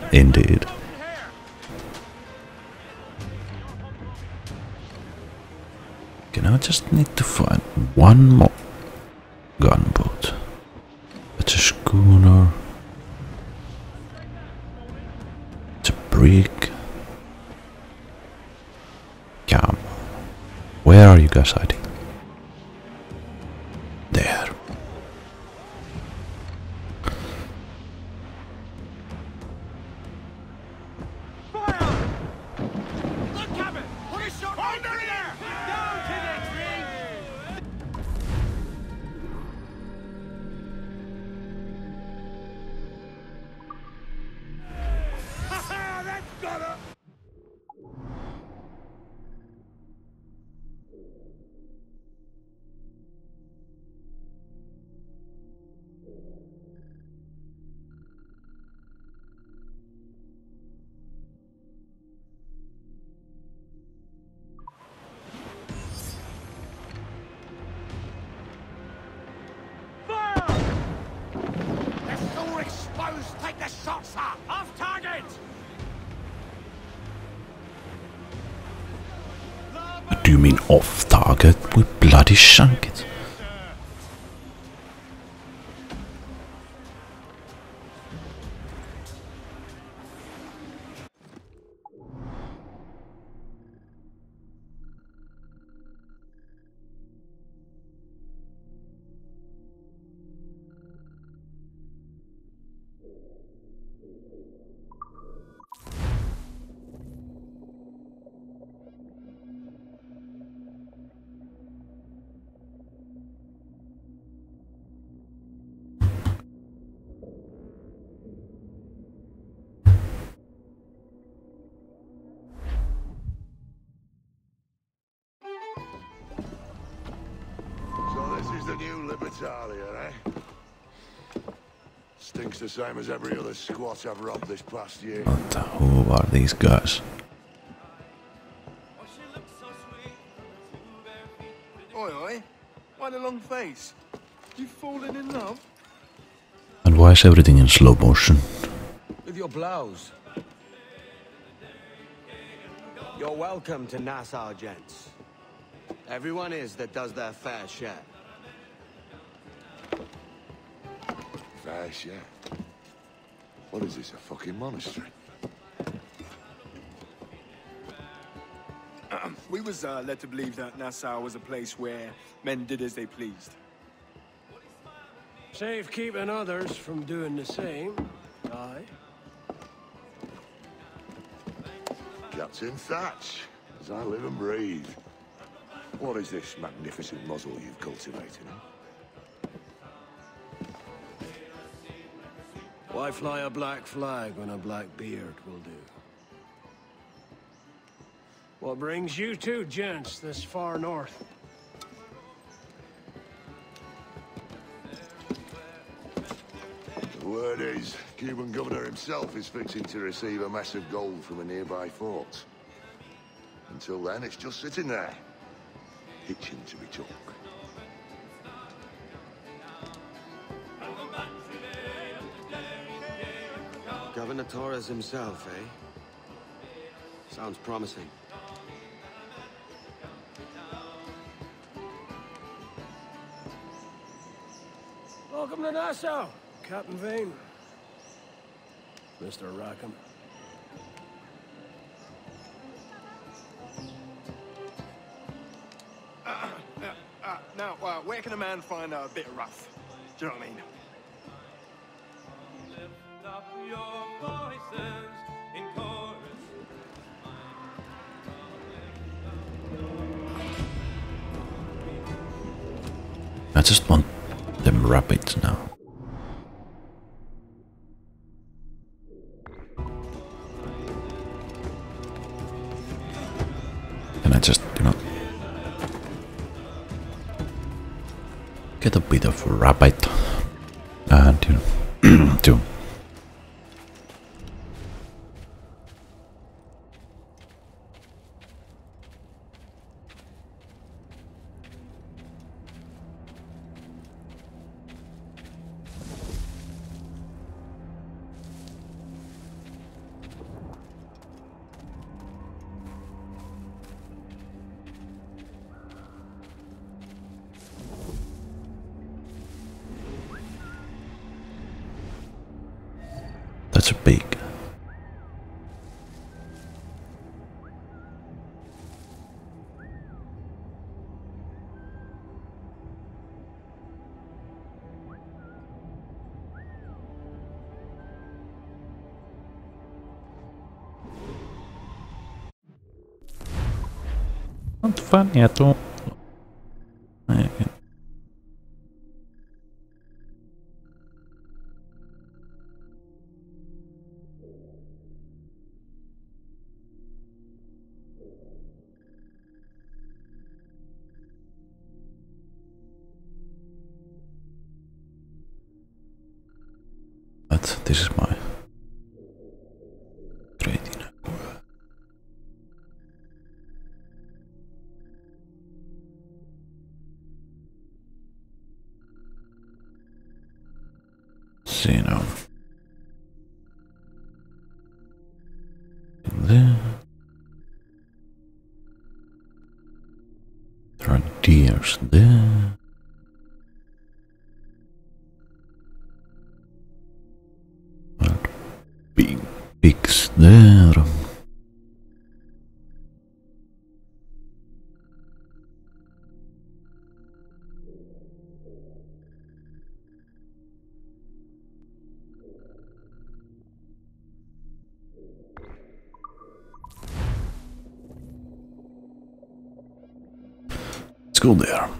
Indeed. Okay, now I just need to find one more gunboat. It's a schooner. It's a brig. Come. Where are you guys hiding? There. Take the shots up! Off target! What do you mean off target? We bloody sunk it. The new Libertalia, eh? Stinks the same as every other squat I've robbed this past year. But who are these guys? Oi, oi. Why the long face? You fallen in love? And why is everything in slow motion? With your blouse. You're welcome to Nassau, gents. Everyone is that does their fair share. Fair share. What is this, a fucking monastery? We was led to believe that Nassau was a place where men did as they pleased. Safe keeping others from doing the same. Aye. Captain Thatch, as I live and breathe. What is this magnificent muzzle you've cultivated, huh? Why fly a black flag when a black beard will do? What brings you two gents this far north? The word is, Cuban governor himself is fixing to receive a mess of gold from a nearby fort. Until then, it's just sitting there, itching to be took. Governor Torres himself, eh? Sounds promising. Welcome to Nassau, Captain Vane. Mr. Rackham. Now, where can a man find a bit of rough? Do you know what I mean? Lift up your voices in chorus. I just want them rapids now. Can I just, get a bit of rabbit and, to That's a pig. Not funny at all. But this is my trading. See now. There are deers there. And big pigs there. Let's go there.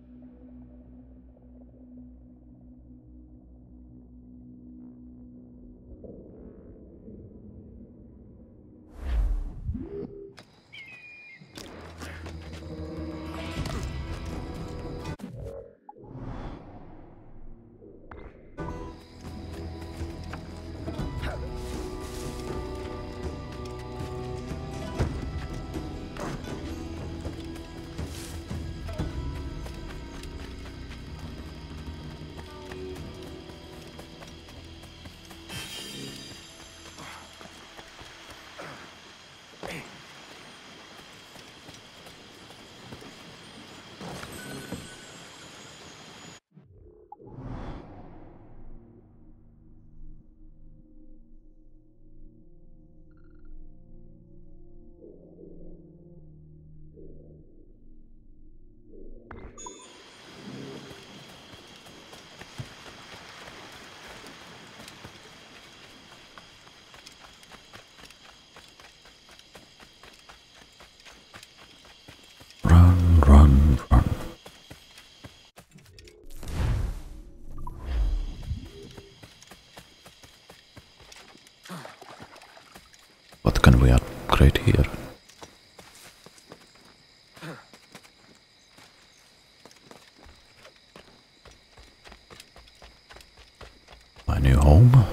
Run, run, run. What can we upgrade here? My new home?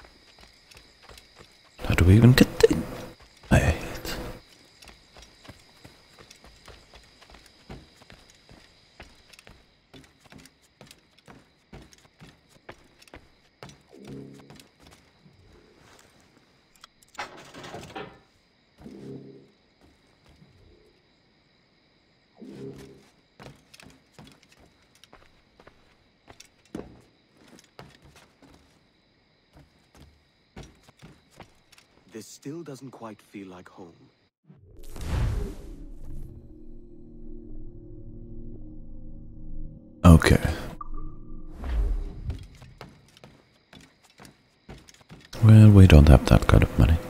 How do we even get in? Wait. This still doesn't quite feel like home. Okay. Well, we don't have that kind of money.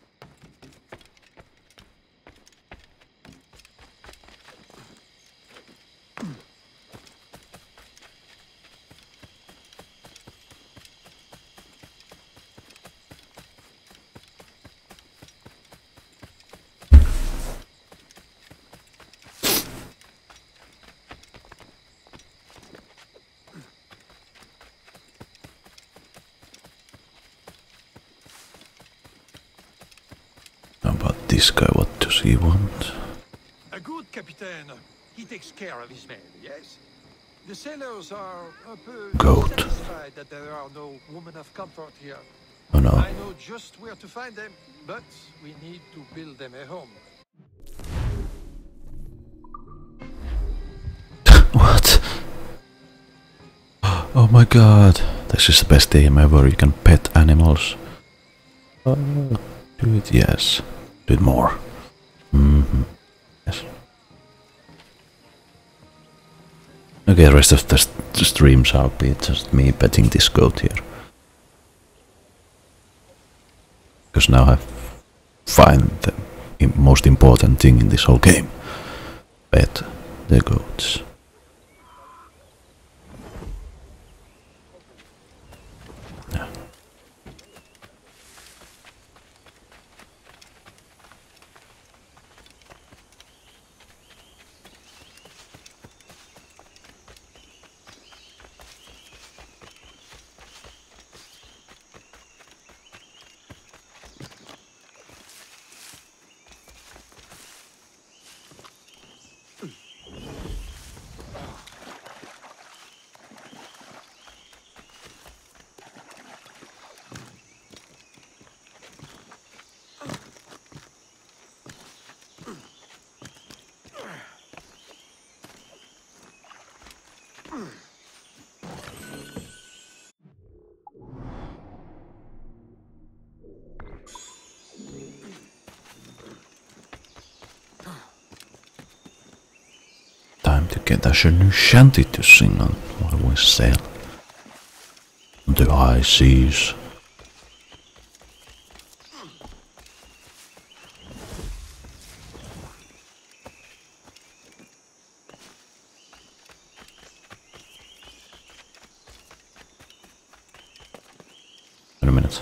How about this guy? What does he want? A good captain. He takes care of his men, yes? The sailors are a peu Goat. satisfied that there are no women of comfort here. Oh no. I know just where to find them, but we need to build them a home. What? Oh my god. This is the best game ever. You can pet animals. Do it, yes. Do it more. Yes. Okay, the rest of the stream shall be just me petting this goat here. Because now I find the most important thing in this whole game. Pet the goats. Yeah. Time to get us a new shanty to sing on while we sail on the high seas. In a minute.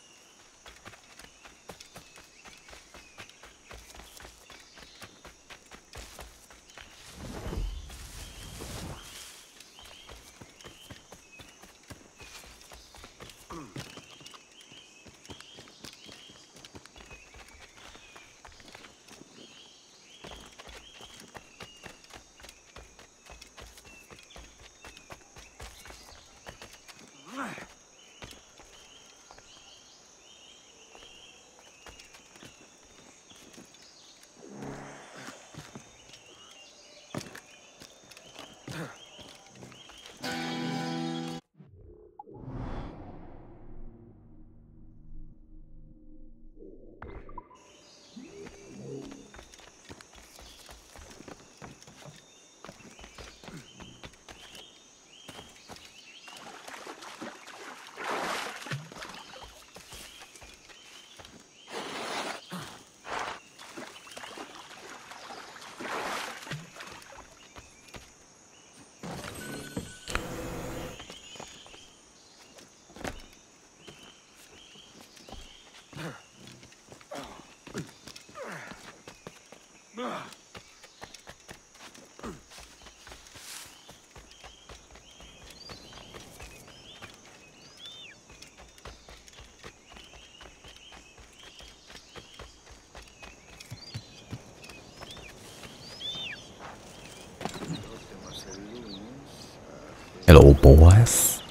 Hello, boys.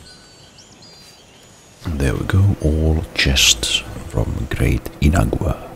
There we go, all chests from Great Inagua.